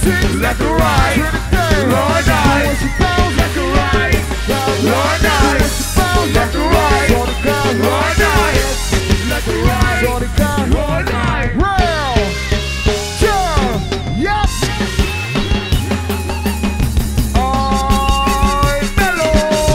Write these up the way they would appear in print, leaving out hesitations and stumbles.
Left or right, Lord nice. Left or right, Lord nice. Left or right, Lord nice. Left or right, Lord nice. Real, sure, yep. Alright, mellow.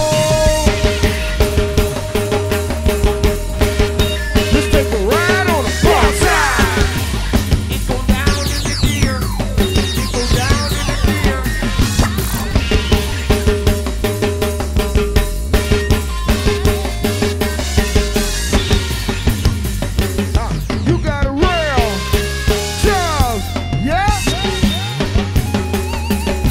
Let's take a ride on the front side. It go down in the gear. It go down in the gear. You got a real, Charles, yeah.